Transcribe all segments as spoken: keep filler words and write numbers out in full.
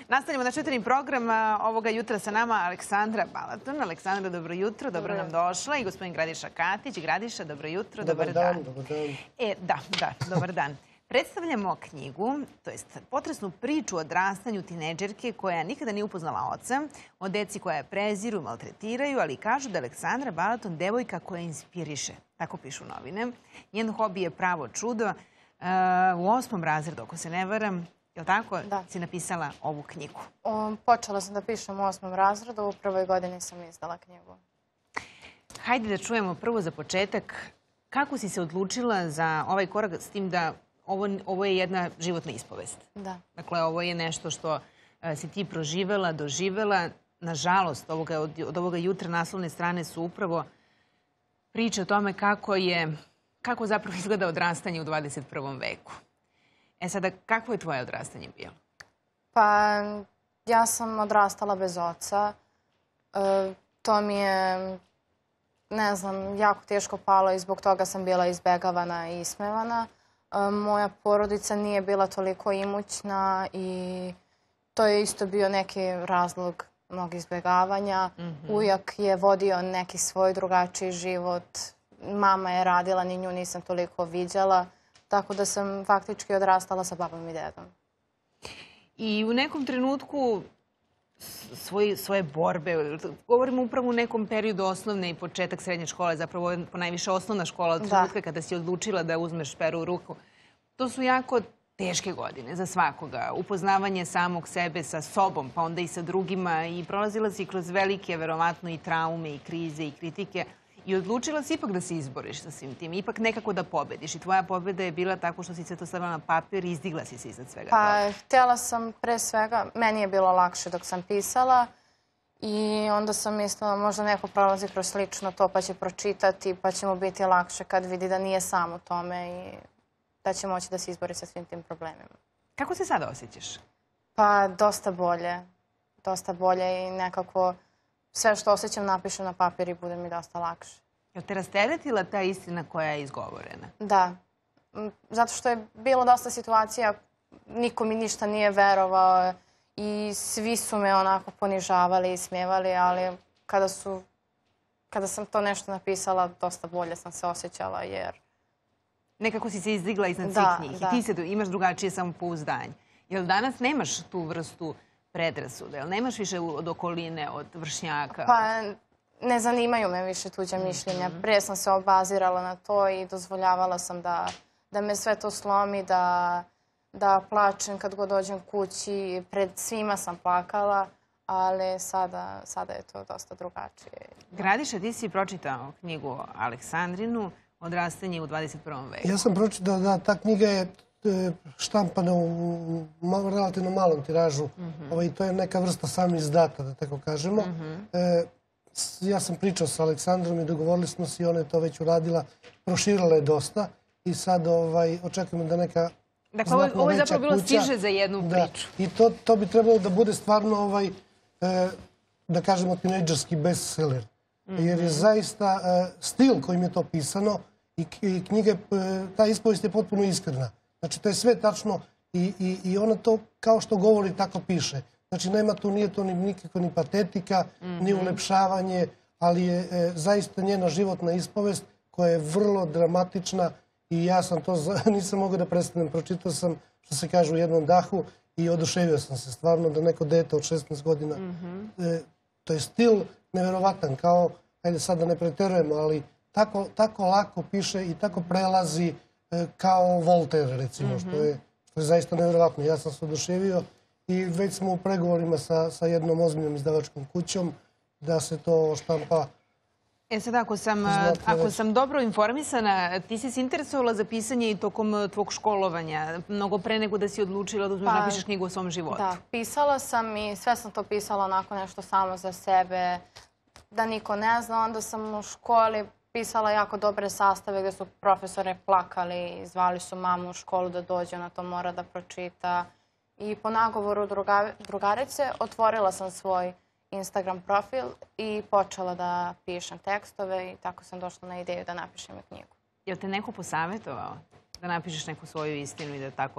Nastavljamo naš jutarnji program. Ovoga jutra sa nama Aleksandra Balaton. Aleksandra, dobro jutro, dobro nam došla. I gospodin Gradiša Katić. Gradiša, dobro jutro, dobar dan. Dobar dan. E, da, da, dobar dan. Predstavljamo knjigu, to jest potresnu priču o odrastanju tinejdžerke koja nikada nije upoznala oca, o deci koja je preziru, maltretiraju, ali kažu da je Aleksandra Balaton devojka koja inspiriše. Tako pišu novine. Njen hobi je pravo čudo. U osmom razredu, ako se ne varam, je li tako, si napisala ovu knjigu? Počela sam da pišem u osmom razredu, u prvoj godini sam izdala knjigu. Hajde da čujemo prvo za početak kako si se odlučila za ovaj korak s tim da ovo je jedna životna ispovest. Da. Dakle, ovo je nešto što si ti proživela, doživela. Nažalost, od ovoga jutra naslovne strane su upravo priče o tome kako je, kako zapravo izgleda odrastanje u dvadeset prvom veku. E sada, kako je tvoje odrastanje bilo? Pa, ja sam odrastala bez oca. To mi je, ne znam, jako teško palo i zbog toga sam bila izbegavana i ismevana. Moja porodica nije bila toliko imućna i to je isto bio neki razlog mog izbjegavanja. Ujak je vodio neki svoj drugačiji život. Mama je radila, ni nju nisam toliko viđala. Tako da sam faktički odrastala sa babom i dedom. I u nekom trenutku svoje borbe, govorimo upravo u nekom periodu osnovne i početak srednje škole, zapravo je ponajviše osnovna škola od trenutka kada si odlučila da uzmeš peru u ruku. To su jako teške godine za svakoga. Upoznavanje samog sebe sa sobom, pa onda i sa drugima, i prolazila si kroz velike, verovatno, i traume, i krize, i kritike. I odlučila si ipak da se izboriš sa svim tim, ipak nekako da pobediš. I tvoja pobjeda je bila tako što si se to stavila na papir i izdigla si se iznad svega toga. Pa, htjela sam pre svega, meni je bilo lakše dok sam pisala i onda sam mislila možda neko prolazi kroz slično to pa će pročitati pa će mu biti lakše kad vidi da nije sam u tome i da će moći da se izbori sa svim tim problemima. Kako se sada osjećaš? Pa, dosta bolje. Dosta bolje i nekako sve što osjećam napišem na papir i bude mi dosta lakše. Je te rasteretila ta istina koja je izgovorena? Da. Zato što je bilo dosta situacija, niko mi ništa nije verovao i svi su me onako ponižavali i smijevali, ali kada su, kada sam to nešto napisala, dosta bolje sam se osjećala jer... Nekako si se izdigla iznad svih njih i ti se imaš drugačije samopouzdanje. Jel danas nemaš tu vrstu predrasude? Jel nemaš više od okoline, od vršnjaka? Pa, ne zanimaju me više tuđe mišljenja. Prije sam se obazirala na to i dozvoljavala sam da me sve to slomi, da plačem kad god dođem kući. Pred svima sam plakala, ali sada je to dosta drugačije. Gradiša, ti si pročitao knjigu Aleksandrinu, Odrastanje u dvadeset prvom veku. Ja sam pročitao da ta knjiga je štampana u relativno malom tiražu. To je neka vrsta sami izdata, da tako kažemo. Ja sam pričao sa Aleksandrom i dogovorili smo se i ona je to već uradila. Proširila je dosta i sad očekujemo da neka znatno veća kuća... Dakle, ovo je zapravo bilo stiže za jednu priču. I to bi trebalo da bude stvarno, da kažemo, tinejdžerski bestseller. Jer je zaista stil kojim je to pisano i knjiga, ta ispovest je potpuno iskrena. Znači, to je sve tačno i ona to kao što govori tako piše. Znači, nema tu, nije to nikako ni patetika, ni ulepšavanje, ali je zaista njena životna ispovest koja je vrlo dramatična i ja sam to, nisam mogao da prestanem, pročitao sam, što se kaže, u jednom dahu i oduševio sam se stvarno da neko dete od šesnaest godina, to je stil neverovatan, kao, ajde sad da ne preterujemo, ali tako lako piše i tako prelazi kao Voltaire, recimo, što je zaista nevjerovatno. Ja sam se oduševio i već smo u pregovorima sa jednom ozbiljnom izdavačkom kućom da se to štampa. E sad, ako sam dobro informisana, ti si se interesovala za pisanje i tokom tvog školovanja, mnogo pre nego da si odlučila da uzmeš napišeš knjigu o svom životu. Da, pisala sam i sve sam to pisala onako nešto samo za sebe, da niko ne zna. Onda sam u školi pisala jako dobre sastave gdje su profesore plakali, zvali su mamu u školu da dođe, ona to mora da pročita. I po nagovoru drugarice otvorila sam svoj Instagram profil i počela da pišem tekstove i tako sam došla na ideju da napišem i knjigu. Je li te neko posavjetovao da napišeš neku svoju istinu i da tako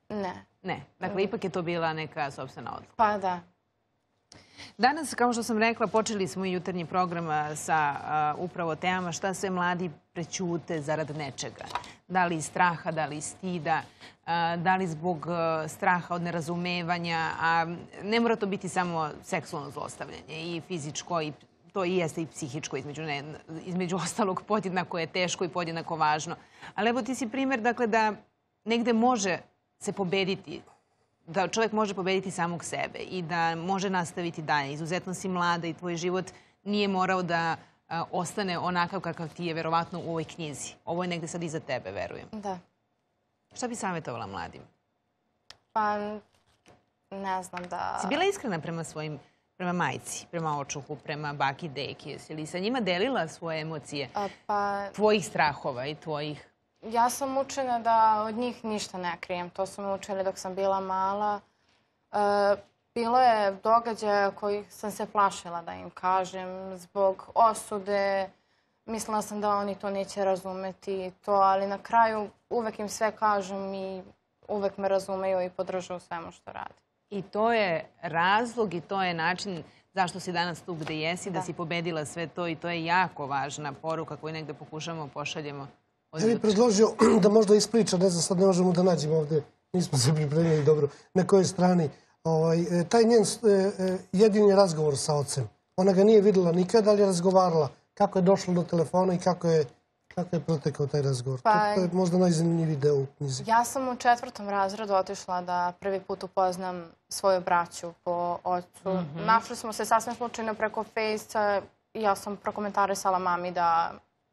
Ne. Ne. Dakle, ipak je to bila neka sopstvena odluka. Pa da. Danas, kao što sam rekla, počeli smo i jutarnji program sa upravo temama šta sve mladi prećute zarad nečega. Da li iz straha, da li iz stida, da li zbog straha od nerazumevanja, a ne mora to biti samo seksualno zlostavljanje, i fizičko, i to i jeste i psihičko, između, ne, između ostalog podjednako je teško i podjednako važno. Ali evo ti si primjer, dakle, da negde može se pobediti, da čovjek može pobediti samog sebe i da može nastaviti dalje. Izuzetno si mlada i tvoj život nije morao da a, ostane onakav kakav ti je verovatno u ovoj knjizi. Ovo je negde sad iza tebe, verujem. Da. Šta bi savjetovala mladim? Pa, ne znam da... Si bila iskrena prema svojim, prema majci, prema očuhu, prema baki, deki? Jesi li sa njima delila svoje emocije? A, pa... Tvojih strahova i tvojih... Ja sam učena da od njih ništa ne krijem. To su me učili dok sam bila mala. E, bilo je događaja kojih sam se plašila da im kažem zbog osude. Mislila sam da oni to neće razumeti, to, ali na kraju uvek im sve kažem i uvek me razumeju i podržu u svemu što radi. I to je razlog i to je način zašto si danas tu gde jesi, da, da si pobedila sve to, i to je jako važna poruka koju negde pokušamo pošaljemo. Ja bih predložio da možda ispriča, ne znam, sad ne možemo da nađemo ovdje, nismo se pripremili dobro, na kojoj strani. Ovaj, taj njen jedini razgovor sa ocem. Ona ga nije vidjela nikada, ali je razgovarala kako je došlo do telefona i kako je, kako je protekao taj razgovor. Pa, to je možda najzanimljiviji deo u knjizi. Ja sam u četvrtom razredu otišla da prvi put upoznam svoju braću po ocu. Mm-hmm. Našli smo se sasvim slučajno preko Fejsa i ja sam prokomentarisala mami da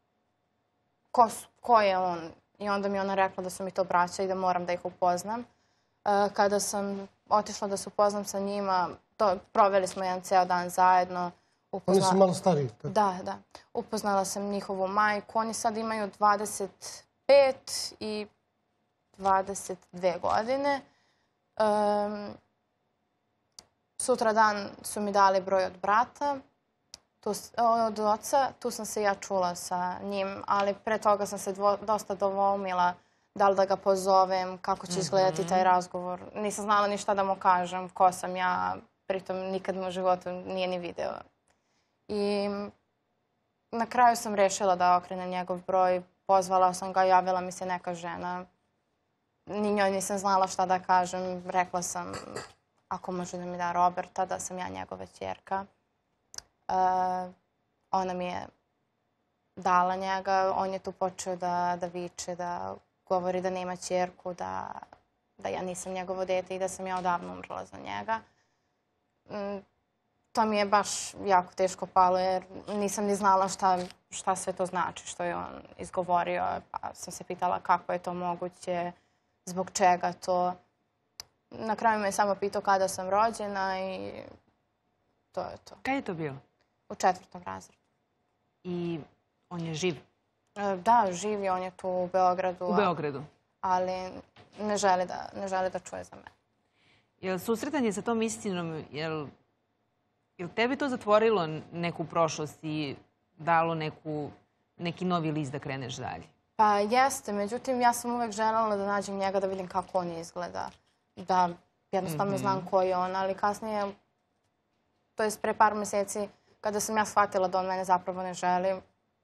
ko, su, ko je on. I onda mi ona rekla da su mi to braća i da moram da ih upoznam. Kada sam otišla da se upoznam sa njima, to, proveli smo jedan ceo dan zajedno. Upozna... Oni su malo stariji. Tako. Da, da. Upoznala sam njihovu majku. Oni sad imaju dvadeset pet i dvadeset dve godine. Um, sutra dan su mi dali broj od brata, tu, od oca. Tu sam se ja čula sa njim, ali pre toga sam se dvo, dosta dovoumila da li da ga pozovem, kako će izgledati mm-hmm. taj razgovor. Nisam znala ni šta da mu kažem, ko sam ja, pritom nikad mu u životu nije ni video. I na kraju sam rešila da okrenem njegov broj, pozvala sam ga, javila mi se neka žena. Ni njoj nisam znala šta da kažem, rekla sam ako može da mi da Roberta, da sam ja njegova ćerka. Uh, ona mi je dala njega, on je tu počeo da, da viče, da govori da nema ćerku, da, da ja nisam njegovo dete i da sam ja odavno umrla za njega. Mm, To mi je baš jako teško palo jer nisam ni znala šta, šta sve to znači što je on izgovorio. Pa sam se pitala kako je to moguće, zbog čega to. Na kraju me je samo pitao kada sam rođena i to je to. Kada je to bilo? U četvrtom razredu. I on je živ? Da, živ je, on je tu u Beogradu. U Beogradu? Ali ne želi da, ne želi da čuje za mene. Jel susretanje sa tom istinom, jel... Je li tebi to zatvorilo neku prošlost i dalo neku, neki novi list da kreneš dalje? Pa jeste, međutim ja sam uvek željela da nađem njega, da vidim kako on izgleda. Da jednostavno mm-hmm. znam ko je on, ali kasnije, to je pre par mjeseci, kada sam ja shvatila da on mene zapravo ne želi,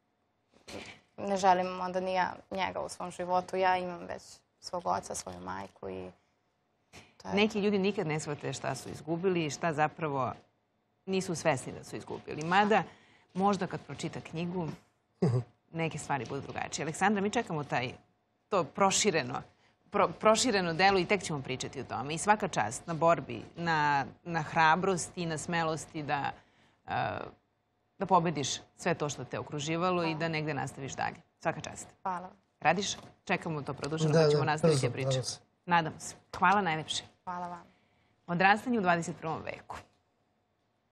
ne želim onda ni ja njega u svom životu. Ja imam već svog oca, svoju majku i to je... Neki ljudi nikad ne shvate šta su izgubili i šta zapravo nisu svesni da su izgubili. Mada, možda kad pročita knjigu, neke stvari budu drugačije. Aleksandra, mi čekamo taj, to prošireno, pro, prošireno delo i tek ćemo pričati o tome. I svaka čast na borbi, na, na hrabrosti i na smelosti da, uh, da pobediš sve to što te okruživalo i da negde nastaviš dalje. Svaka čast. Hvala. Radiš? Čekamo to produženo, da, pa ćemo da, nastaviti brzo, priču. Nadam se. Hvala najlepše. Hvala vam. Odrastanje u dvadeset prvom veku.